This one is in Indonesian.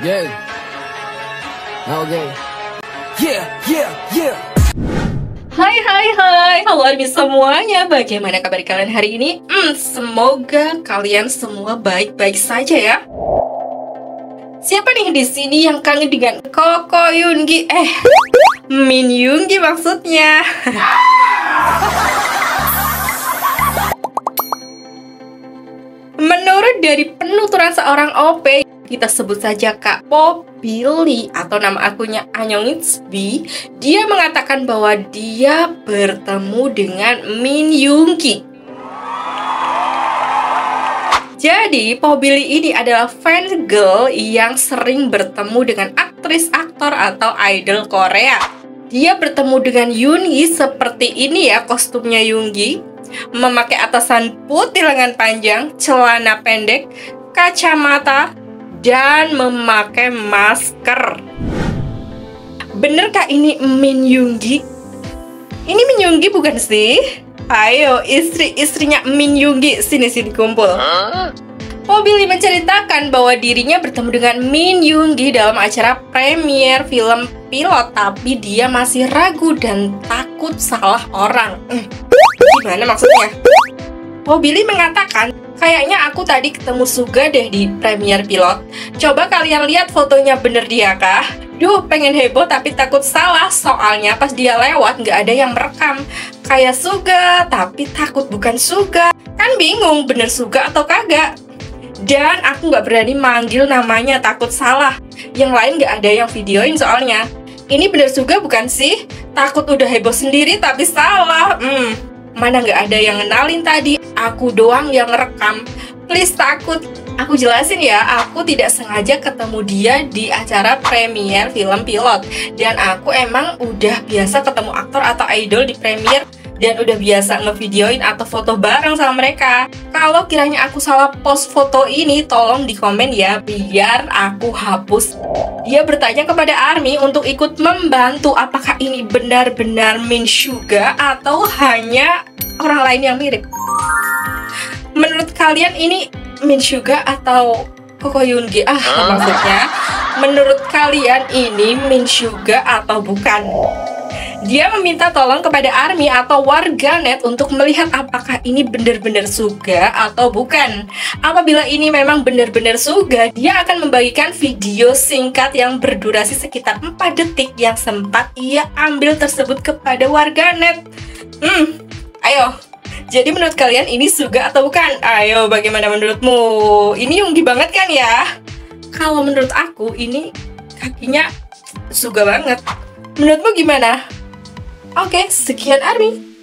Yeah. Okay. Yeah. Hai, halo Army semuanya. Bagaimana kabar kalian hari ini? Semoga kalian semua baik-baik saja ya. Siapa nih di sini yang kangen dengan Koko Yoongi? Min Yoongi maksudnya. Menurut dari penuturan seorang OP, kita sebut saja Kak Popili atau nama akunnya Anyongitsby, dia mengatakan bahwa dia bertemu dengan Min Yoongi. Jadi, Popili ini adalah fan girl yang sering bertemu dengan aktris, aktor, atau idol Korea. Dia bertemu dengan Yoongi seperti ini ya kostumnya Yoongi, memakai atasan putih lengan panjang, celana pendek, kacamata, dan memakai masker. Benerkah ini Min Yoongi? Ini Min Yoongi bukan sih? Ayo, istri-istrinya Min Yoongi, sini kumpul. Popili menceritakan bahwa dirinya bertemu dengan Min Yoongi dalam acara premier film pilot, tapi dia masih ragu dan takut salah orang. Gimana maksudnya? Popili mengatakan, kayaknya aku tadi ketemu Suga deh di premier pilot. Coba kalian lihat fotonya, bener dia kah? Duh, pengen heboh tapi takut salah. Soalnya pas dia lewat nggak ada yang merekam. Kayak Suga, tapi takut bukan Suga. Kan bingung bener Suga atau kagak. Dan aku nggak berani manggil namanya, takut salah. Yang lain nggak ada yang videoin soalnya. Ini bener Suga bukan sih? Takut udah heboh sendiri tapi salah. Mana nggak ada yang ngenalin tadi, aku doang yang ngerekam. Please takut. Aku jelasin ya, aku tidak sengaja ketemu dia di acara premier film pilot. Dan aku emang udah biasa ketemu aktor atau idol di premier, dan udah biasa ngevideoin atau foto bareng sama mereka. Kalau kiranya aku salah post foto ini, tolong di komen ya, biar aku hapus. Dia bertanya kepada ARMY untuk ikut membantu apakah ini benar-benar Min Suga atau hanya orang lain yang mirip. Menurut kalian ini Min Suga atau Koko Yoongi? Maksudnya, menurut kalian ini Min Suga atau bukan? Dia meminta tolong kepada ARMY atau warganet untuk melihat apakah ini benar-benar Suga atau bukan. Apabila ini memang benar-benar Suga, dia akan membagikan video singkat yang berdurasi sekitar 4 detik yang sempat ia ambil tersebut kepada warganet. Ayo, jadi menurut kalian ini Suga atau bukan? Ayo, bagaimana menurutmu? Ini Yoongi banget kan ya? Kalau menurut aku ini kakinya Suga banget. Menurutmu gimana? Oke, sekian ARMY.